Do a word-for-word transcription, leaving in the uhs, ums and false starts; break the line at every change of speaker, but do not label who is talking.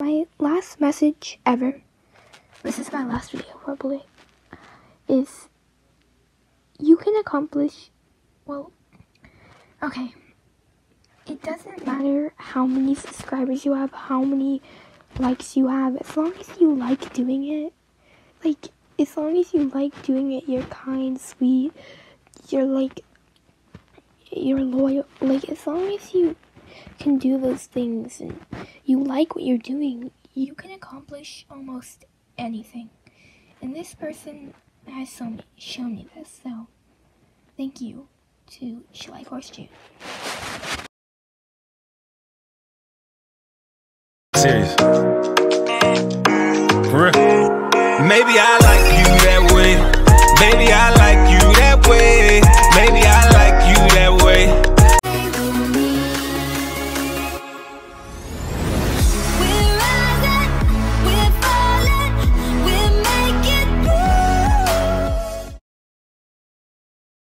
My last message ever, this is my last video probably, is you can accomplish, well, okay, it doesn't matter how many subscribers you have, how many likes you have, as long as you like doing it, like, as long as you like doing it, you're kind, sweet, you're like, you're loyal, like, as long as you can do those things and you like what you're doing, you can accomplish almost anything. And this person has shown me, shown me this, so thank you to Schleich June.
Serious. For real. Maybe I